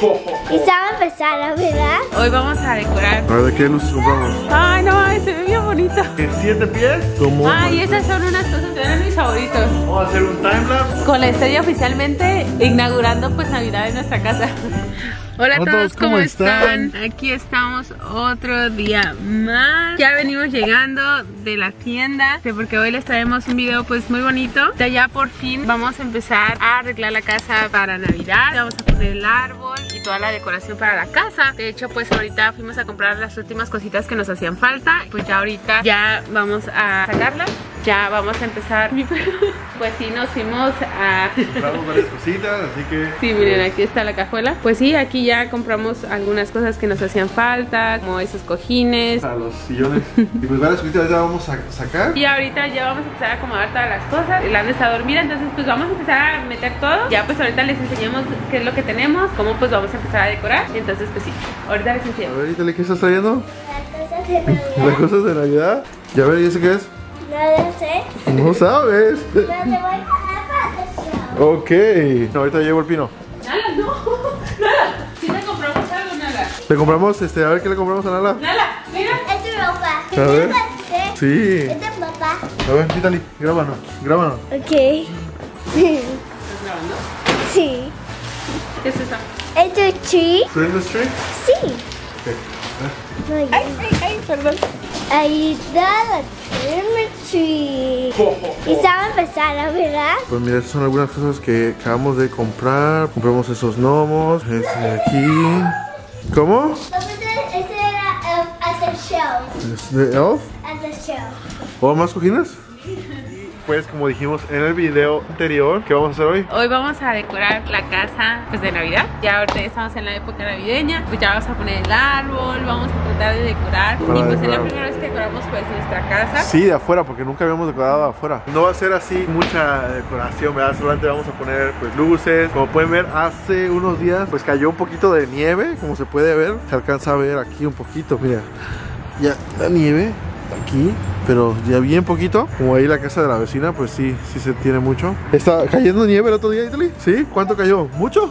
Y estaba empezando, ¿verdad? Hoy vamos a decorar. A ver, ¿de qué luces compramos? Ay, no, se ve bien bonito. ¿Qué, 7 pies? ¿Cómo? Ay, esas son unas cosas, eran mis favoritos. Vamos a hacer un timelapse. Con la estrella oficialmente inaugurando pues Navidad en nuestra casa. Hola a todos, ¿cómo están? Aquí estamos otro día más. Ya venimos llegando de la tienda, porque hoy les traemos un video pues muy bonito. Ya por fin vamos a empezar a arreglar la casa para Navidad. Vamos a poner el árbol y toda la decoración para la casa. De hecho pues ahorita fuimos a comprar las últimas cositas que nos hacían falta. Pues ya ahorita ya vamos a sacarlas. Ya vamos a empezar. Pues sí, nos fuimos a... Compramos varias cositas, así que... Sí, miren, aquí está la cajuela. Pues sí, aquí ya compramos algunas cosas que nos hacían falta, como esos cojines. A los sillones. Y pues varias cositas ya vamos a sacar. Y ahorita ya vamos a empezar a acomodar todas las cosas. La está dormida, entonces pues vamos a empezar a meter todo. Ya pues ahorita les enseñamos qué es lo que tenemos, cómo pues vamos a empezar a decorar. Entonces pues sí, ahorita les enseñamos. A ver, Italy, ¿qué estás trayendo? Las cosas de Navidad. Las cosas de Navidad. Ya ver, ¿y ese qué es? No lo sé. No sabes. Pero te voy a dejar para el show. Ok. No, ahorita llevo el pino. Nala, no, Nala, si te compramos algo, Nala. Le compramos, a ver qué le compramos a Nala. Nala, mira. Es tu ropa. A ver. Sí. Es tu papá. A ver, Italy, grábanos, grábanos. Ok. ¿Estás grabando? Sí. ¿Qué es eso? ¿Es tu tree? Christmas tree. Sí. Ok. Ay, perdón. Ahí está la Christmas tree. Y estaba empezando, ¿verdad? Pues mira, estas son algunas cosas que acabamos de comprar. Compramos esos gnomos, este de aquí. ¿Cómo? Ese era Elf at the show. ¿Es de Elf? At the show. ¿O más cojines? Pues como dijimos en el video anterior, ¿qué vamos a hacer hoy? Hoy vamos a decorar la casa pues de Navidad. Ya ahorita estamos en la época navideña. Pues ya vamos a poner el árbol, vamos a tratar de decorar. Para y pues decorar. es la primera vez que decoramos pues nuestra casa. Sí, de afuera, porque nunca habíamos decorado afuera. No va a ser así mucha decoración, ¿verdad? Solamente vamos a poner pues luces. Como pueden ver, hace unos días pues cayó un poquito de nieve, como se puede ver. Se alcanza a ver aquí un poquito, mira. Ya la nieve aquí, pero ya bien poquito. Como ahí la casa de la vecina, pues sí se tiene mucho. ¿Está cayendo nieve el otro día, Italy? ¿Sí? ¿Cuánto cayó? ¿Mucho?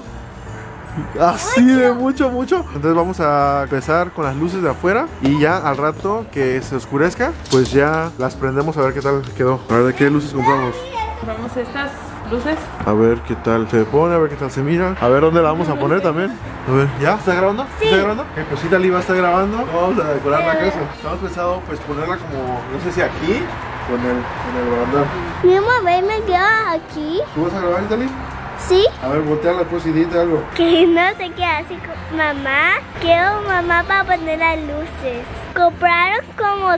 Así de mucho. Entonces vamos a empezar con las luces de afuera. Y ya al rato que se oscurezca, pues ya las prendemos a ver qué tal quedó. A ver, ¿de qué luces compramos? Compramos estas luces. A ver qué tal se pone, a ver qué tal se mira. A ver dónde la vamos a poner también. A ver, ¿ya? ¿Está grabando? Sí. ¿Está grabando? Ok, pues Italy va a estar grabando. Vamos a decorar la casa. Estamos pensando pues ponerla como, no sé si aquí o en el barandal. Mi mamá me queda aquí. ¿Tú vas a grabar, Italy? Sí. A ver, volteala pues y dite algo. Que no se queda así. Mamá, quiero mamá para poner las luces. Compraron como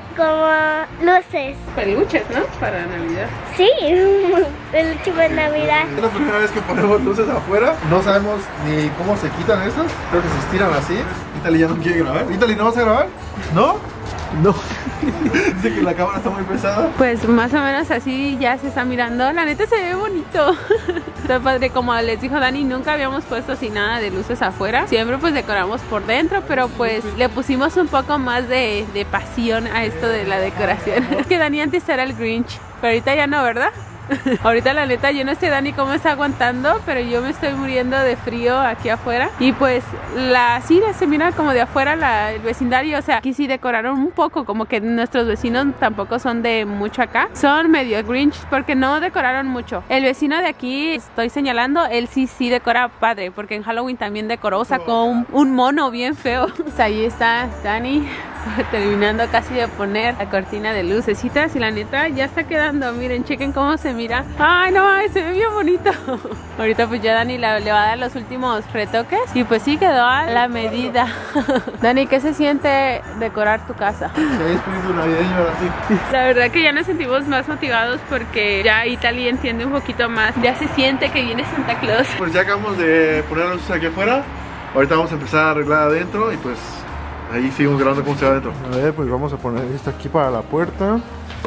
luces. Peluches, ¿no? Para Navidad. Sí, peluche para Navidad. Es la primera vez que ponemos luces afuera. No sabemos ni cómo se quitan estas. Creo que se estiran así. Italy ya no quiere grabar. Italy, ¿no vas a grabar? ¿No? No. Dice que la cámara está muy pesada. Pues más o menos así ya se está mirando. La neta se ve bonito. Está padre, como les dijo Dani, nunca habíamos puesto así nada de luces afuera. Siempre pues decoramos por dentro, pero pues le pusimos un poco más de pasión a esto de la decoración. Es que Dani antes era el Grinch, pero ahorita ya no, ¿verdad? Ahorita la neta yo no sé Dani cómo está aguantando, pero yo me estoy muriendo de frío aquí afuera. Y pues sí se mira como de afuera el vecindario. O sea, aquí sí decoraron un poco, como que nuestros vecinos tampoco son de mucho acá. Son medio Grinch porque no decoraron mucho. El vecino de aquí, estoy señalando, él sí decora padre, porque en Halloween también decoró, sacó un mono bien feo. Pues ahí está Dani terminando casi de poner la cortina de lucecitas y la neta ya está quedando. Miren, chequen cómo se mira. Ay, no, se ve bien bonito. Ahorita pues ya Dani le va a dar los últimos retoques y pues sí quedó a la medida. Dani, ¿qué se siente decorar tu casa? Se ve espíritu navideño ahora sí. La verdad que ya nos sentimos más motivados porque ya Italy entiende un poquito más. Ya se siente que viene Santa Claus. Pues ya acabamos de poner las luces aquí afuera. Ahorita vamos a empezar a arreglar adentro y pues ahí seguimos grabando cómo se va adentro. A ver, pues vamos a poner esto aquí para la puerta.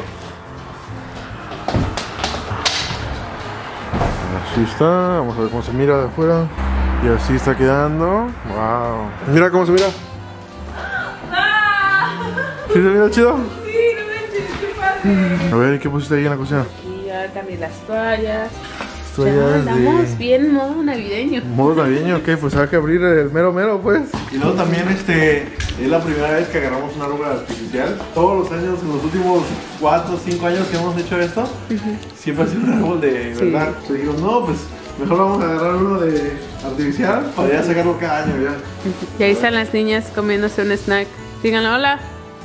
Así está, vamos a ver cómo se mira de afuera. Y así está quedando. Wow. Mira cómo se mira. ¿Sí se mira chido? Sí, no manches, qué padre. A ver, ¿qué pusiste ahí en la cocina? Y ya cambié las toallas. Esto Ya ya es andamos de bien modo navideño. modo navideño, ok, pues hay que abrir el mero mero, pues. Y luego también es la primera vez que agarramos una árbol artificial. Todos los años, en los últimos 4 o 5 años que hemos hecho esto, siempre ha sido un árbol de verdad. Entonces dijimos, no, pues mejor vamos a agarrar uno de artificial para ya sacarlo cada año ya. Y ahí están las niñas comiéndose un snack. Díganle hola.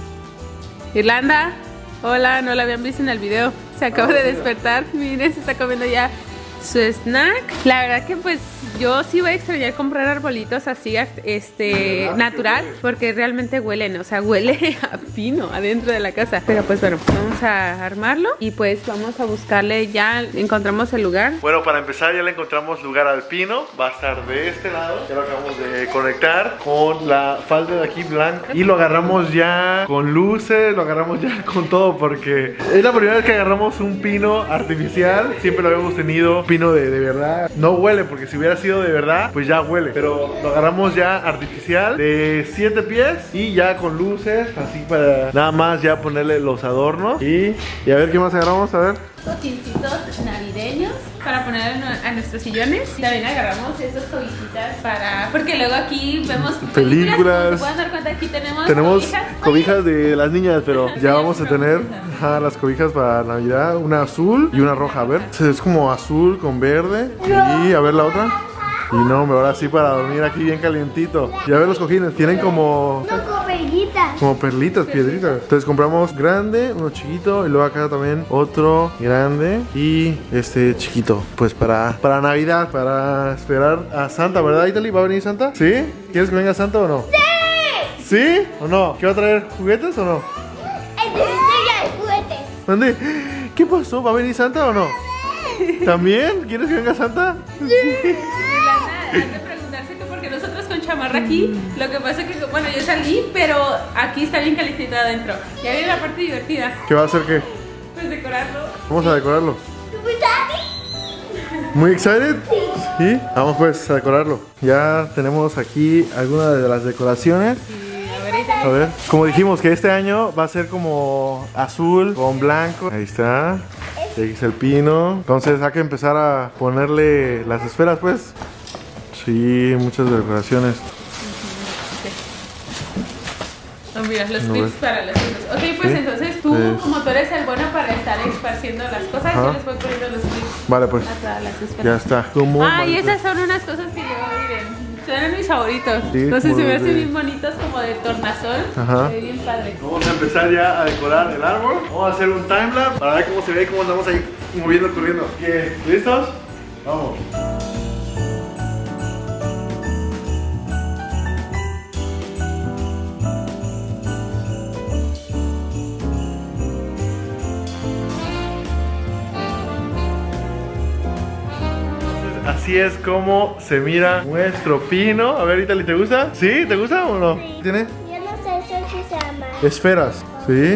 Irlanda, hola, no la habían visto en el video. Se acaba de despertar, miren, se está comiendo ya su snack. La verdad que pues yo sí voy a extrañar comprar arbolitos así natural, porque realmente huelen, o sea, huele a pino adentro de la casa. Pero pues bueno, vamos a armarlo y pues vamos a buscarle, ya encontramos el lugar. Bueno, para empezar ya le encontramos lugar al pino. Va a estar de este lado. Ya lo acabamos de conectar con la falda de aquí blanca. Y lo agarramos ya con luces, lo agarramos ya con todo, porque es la primera vez que agarramos un pino artificial. Siempre lo habíamos tenido pino de verdad. No huele, porque si hubiera sido de verdad, pues ya huele. Pero lo agarramos ya artificial de 7 pies y ya con luces, así para nada más ya ponerle los adornos. Y a ver qué más agarramos, a ver. Cojincitos navideños para poner a nuestros sillones. También agarramos estas cobijitas para... porque luego aquí vemos películas. Como se pueden dar cuenta, aquí tenemos cobijas de las niñas, pero ya vamos a tener las cobijas para Navidad. Una azul y una roja. A ver, es como azul con verde. Y a ver la otra. Y no, ahora sí para dormir aquí bien calientito. Y a ver los cojines, tienen como... No, como perlitas. Como perlitas, piedritas. Entonces compramos grande, uno chiquito. Y luego acá también otro grande y este chiquito. Pues para Navidad, para esperar a Santa, ¿verdad, Italy? ¿Va a venir Santa? ¿Sí? ¿Quieres que venga Santa o no? ¡Sí! ¿Sí o no? ¿Qué va a traer? ¿Juguetes o no? Estrella de juguetes. ¿Dónde? ¿Qué pasó? ¿Va a venir Santa o no? ¿También? ¿Quieres que venga Santa? Sí. Hay que preguntarse que porque nosotros con chamarra aquí, lo que pasa es que, bueno, yo salí, pero aquí está bien calentita adentro. Ya viene la parte divertida. ¿Qué va a hacer qué? Pues decorarlo. Vamos a decorarlo. ¿Muy excited? Sí. Vamos pues a decorarlo. Ya tenemos aquí algunas de las decoraciones. A ver, como dijimos que este año va a ser como azul con blanco. Ahí está. Y aquí está el pino. Entonces hay que empezar a ponerle las esferas pues. Sí, muchas decoraciones. Oh, mira, los clips para los hijos. Ok, pues sí, entonces tú, como tú eres el bueno para estar esparciendo las cosas, yo les voy poniendo los clips. Vale, pues. Ya está. Y esas son unas cosas que yo miren. Son mis favoritos. Sí, entonces se me hacen bien bonitos, como de tornasol. Ajá. Se ve bien padre. Vamos a empezar ya a decorar el árbol. Vamos a hacer un timelapse para ver cómo se ve y cómo andamos ahí moviendo, corriendo. ¿Listos? Vamos. Así es como se mira nuestro pino. A ver, Italy, ¿te gusta? ¿Sí? ¿Te gusta o no? Sí. ¿Tiene? Yo no sé eso que se llama. Esferas, ¿sí?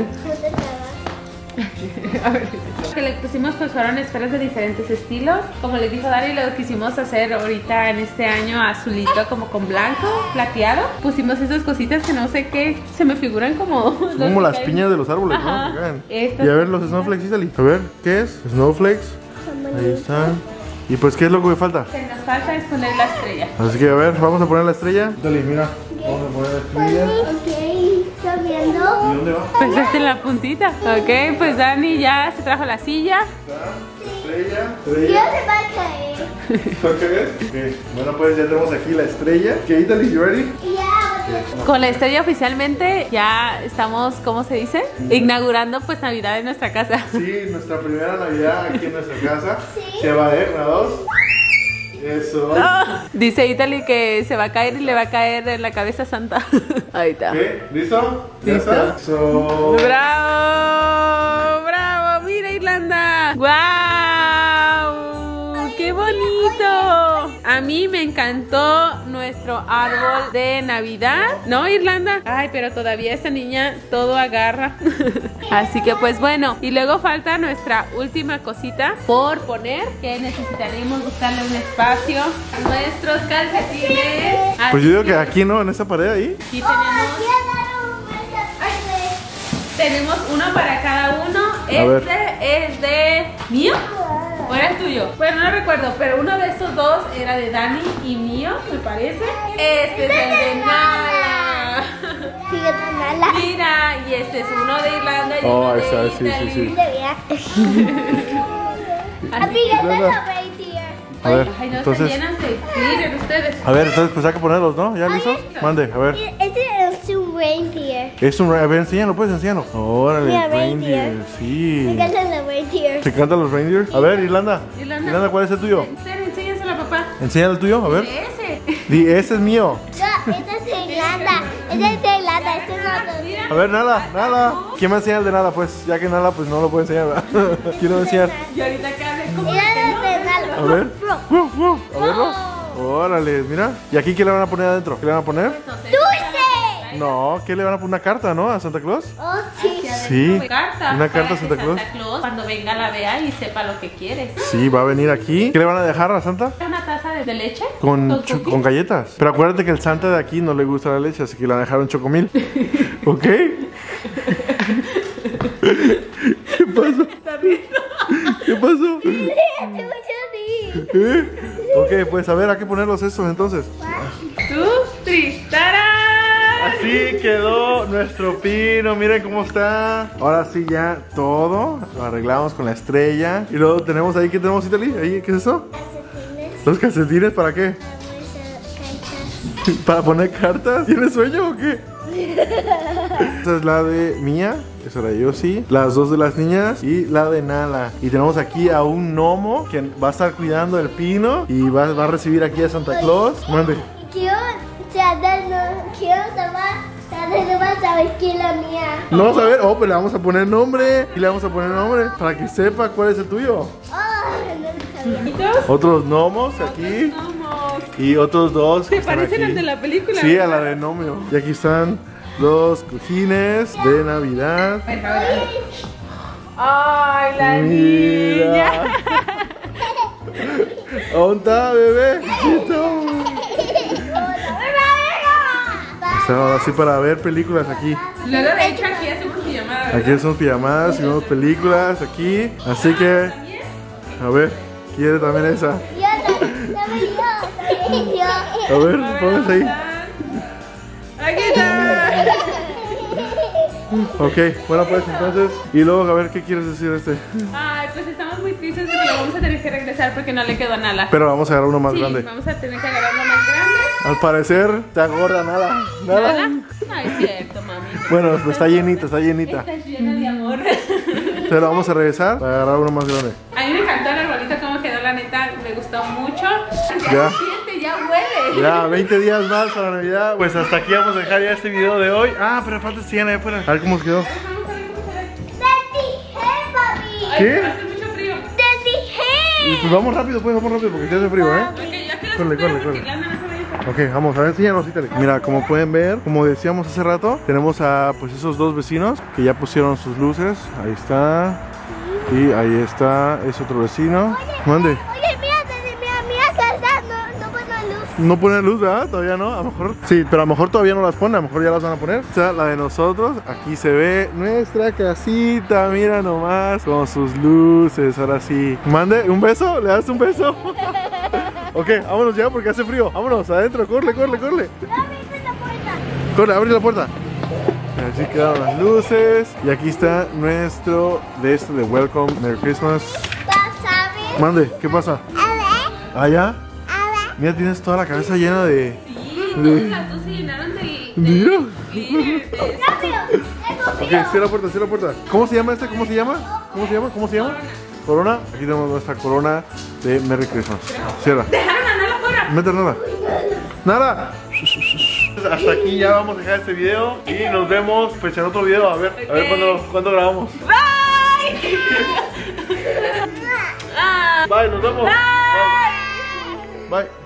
Que le pusimos pues fueron esferas de diferentes estilos. Como les dijo Dani, lo quisimos hacer ahorita en este año azulito como con blanco, plateado. Pusimos esas cositas que no sé qué, se me figuran como... Como las piñas de los árboles, ajá, ¿no? Y a ver los snowflakes, Italy. A ver, ¿qué es? Snowflakes. Ahí están. Y pues, ¿qué es lo que me falta? Lo que nos falta es poner la estrella. Así que, a ver, vamos a poner la estrella. Italy, mira. Vamos a poner la estrella. Ok, ¿estás viendo? ¿Y dónde va? Pues hasta en la puntita. Ok, pues Dani ya se trajo la silla. Estrella. Ya se va a caer. ¿Va a caer? Ok. Bueno, pues ya tenemos aquí la estrella. ¿Qué, Italy? ¿You ready? Ya. Con la estrella oficialmente ya estamos, ¿cómo se dice? Inaugurando pues Navidad en nuestra casa. Sí, nuestra primera Navidad aquí en nuestra casa. Se va a ver, una, dos. Eso. Dice Italy que se va a caer y le va a caer en la cabeza Santa. Ahí está. ¿Qué? ¿Listo? ¿Ya Listo. está? So... ¡Bravo! ¡Bravo! ¡Mira, Irlanda! ¡Guau! ¡Qué bonito! A mí me encantó nuestro árbol de Navidad, ¿no, Irlanda? Ay, pero todavía esta niña todo agarra. Así que pues bueno, y luego falta nuestra última cosita por poner, que necesitaremos buscarle un espacio. Nuestros calcetines. Pues yo digo que aquí, ¿no? En esa pared ahí. Aquí tenemos uno para cada uno. Este es de mío. ¿O era el tuyo? Bueno, no recuerdo, pero uno de estos dos era de Dani y mío, me parece. Este es el de Nala. Fíjate, Nala. Mira, y este es uno de Irlanda y uno ahí de está, Italy. sí. Así que, A ver, ay, no entonces, se llenan de glitter ustedes. a ver, entonces pues hay que ponerlos, ¿no? ¿Ya listos? Mande, a ver. Este es un reindeer. Es un, a ver, enséñalo, pues, enséñalo. Órale, Mira, reindeer, reindeer. sí. Me encantan los reindeers. ¿Te encantan los reindeers? A ver, Irlanda. Irlanda, ¿cuál es el tuyo? Enséñaselo a papá. Enséñale el tuyo, a ver. Ese. Di, ese es mío. No, este es de Irlanda. Este es de Irlanda. Este es otro. A ver, Nala. ¿Quién me enseña el de Nala? Pues, ya que Nala, pues no lo puede enseñar, ¿verdad? ¿Quién lo va a enseñar? Y ahorita acá de como Mira este de Nala. A ver. A verlo. Órale, mira. ¿Y aquí qué le van a poner adentro? ¿Qué le van a poner? ¡Dulce! No, ¿qué le van a poner? ¿Una carta, no? ¿A Santa Claus? Oh, sí. Sí. Carta, Una carta a para que Santa Claus. cuando venga la vea y sepa lo que quieres. Sí, va a venir aquí. ¿Qué le van a dejar a Santa? Una taza de leche Con cookies. galletas. Pero acuérdate que el Santa de aquí no le gusta la leche, así que le van a dejar un chocomil. ¿Ok? ¿Qué pasó? ¿Qué pasó? Ok, pues a ver, hay que ponerlos estos entonces. Tú, Tristara. Así quedó nuestro pino, miren cómo está. Ahora sí ya todo lo arreglamos con la estrella. Y luego tenemos ahí, ¿qué tenemos, Italy? ¿Ahí, ¿qué es eso? ¿Los calcetines para qué? ¿Para poner cartas? ¿Tienes sueño o qué? Esta es la de Mía, esa era yo, sí. Las dos de las niñas y la de Nala. Y tenemos aquí a un gnomo que va a estar cuidando el pino y va a recibir aquí a Santa Claus. Mande. No vas a saber quién es la mía. No vas a ver, oh, pues le vamos a poner nombre. Y le vamos a poner nombre para que sepa cuál es el tuyo. Oh, no sabía. Otros gnomos aquí. Y otros dos. ¿Te parecen al de la película? Sí, a la de gnomio. Y aquí están los cojines de Navidad. Ay, la Mira. niña. ¿Dónde está, bebé? Está ahora sí para ver películas aquí. Luego de hecho aquí hacemos pijamadas. Aquí hacemos pijamadas y vemos películas aquí. Así que, a ver, ¿quiere también esa? A ver, póngase ahí. Aquí está. Ok, bueno pues entonces. Y luego, a ver, ¿qué quieres decir de este? Ay, pues estamos muy tristes de que lo vamos a tener que regresar porque no le quedó a Nala. Pero vamos a agarrar uno más Sí, grande. vamos a tener que agarrar uno más grande. Al parecer, te agorda nada. ¿Nala? No es cierto, mami. Bueno, pues está llenita, está llenita. Está llena de amor. Pero vamos a regresar para agarrar uno más grande. A mí me encantó el arbolito cómo quedó, la neta, me gustó mucho. Ya. Se siente, ya huele. Ya, 20 días más para Navidad. Pues hasta aquí vamos a dejar ya este video de hoy. Ah, pero falta Siena ahí afuera. A ver cómo quedó. ¿Qué? Hace mucho frío. Y pues vamos rápido, porque te hace frío, ¿eh? Ok, ya quedó. Corre, corre, corre. Porque la nana se va a ir. Ok, vamos a ver, enséñanos, Italy. Mira, como pueden ver, como decíamos hace rato, tenemos a pues esos dos vecinos que ya pusieron sus luces. Ahí está. Y ahí está, es otro vecino. Mande. Oye, mira, casa, no pone luz. No pone luz, ¿verdad? Todavía no, a lo mejor. Sí, pero a lo mejor todavía no las pone, a lo mejor ya las van a poner. Esta es la de nosotros. Aquí se ve nuestra casita, mira nomás, con sus luces, ahora sí. Mande, ¿un beso? ¿Le das un beso? Ok, vámonos ya porque hace frío. Vámonos, adentro, corre. Corre, abre la puerta. Así quedaron las luces. Y aquí está nuestro de Welcome, Merry Christmas. ¿Sabes? Mande, ¿qué pasa? ¿Allá? Mira, tienes toda la cabeza llena de... Sí, todas las dos se llenaron de... Mira. ¡Rápido! Ok, cierra la puerta. ¿Cómo se llama este? ¿Cómo se llama? Corona. Aquí tenemos nuestra corona de Merry Christmas. Cierra. Dejaron a Nala afuera. Mete nada. Nada. Hasta aquí ya vamos a dejar este video y nos vemos pues en otro video. A ver cuándo grabamos. Bye. Bye, nos vemos. Bye. Bye.